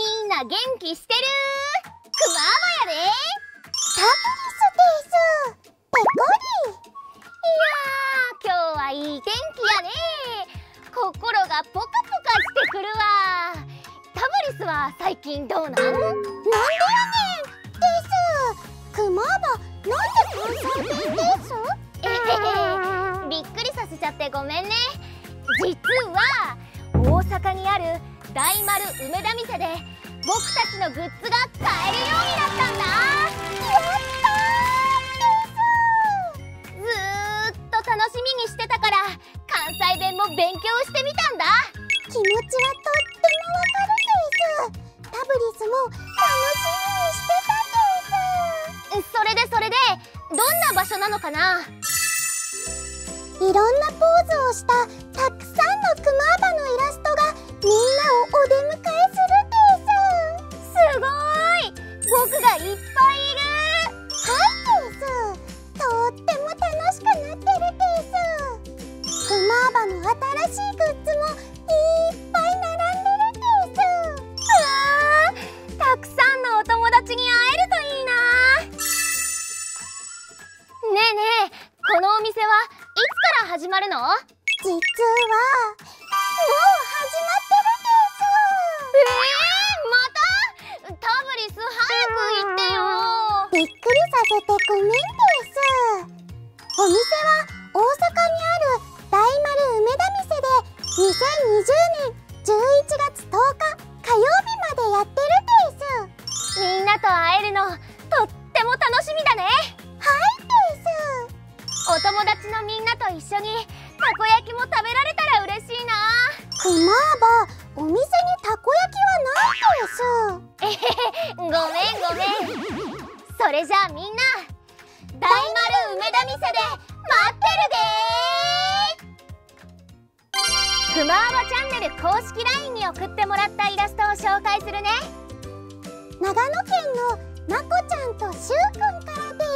みんな元気してる？クマーバやで。 タブリスです。ペコリ。 いやー、今日はいい天気やね。心がポカポカしてくるわ。タブリスは最近どうなん？ なんでやねんです。クマーバ、なんで関西弁です？ びっくりさせちゃってごめんね。実は大阪にある大丸梅田店で僕たちのグッズが買えるようになったんだ。 やったーです。 ずーっと楽しみにしてたから関西弁も勉強してみたんだ。 気持ちはとってもわかるです。タブリスも楽しみにしてたです。 それでどんな場所なのかな？ いろんなポーズをしたたくさんのクマーバのイラストがみんなをお出迎えするです。 すごい！僕がいっぱいいる。 はいです。とっても楽しくなってるです。クマーバの新しいグッズもいっぱい並んでるです。 たくさんのお友達に会えるといいな。ねえねえ、このお店はいつから始まるの？ 実はもう始まってまた？タブリス早く言ってよ。 るです。びっくりさせてごめんです。お店は大阪にある大丸梅田店で2020年11月10日火曜日までやってるです。 みんなと会えるのとっても楽しみだね。 はいです。 お友達のみんなと一緒にたこ焼きも食べられたら嬉しいな。 クマーバ、お店にたこ焼きはないです。 ごめん。それじゃあみんな大丸梅田店で待ってるでー。クマーバチャンネル公式 LINE に送ってもらったイラストを紹介するね。 長野県のまこちゃんとしゅうくんからです。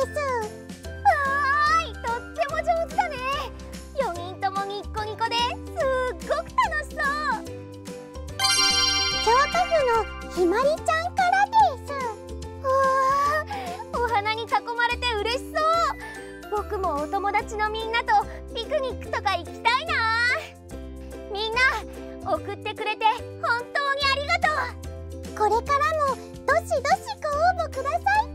とっても上手だね。4人ともニッコニコですっごく楽しそう。 京都府のひまりちゃんからです。 お花に囲まれて嬉しそう。僕もお友達のみんなとピクニックとか行きたいな。みんな送ってくれて本当にありがとう。 これからもどしどしご応募ください。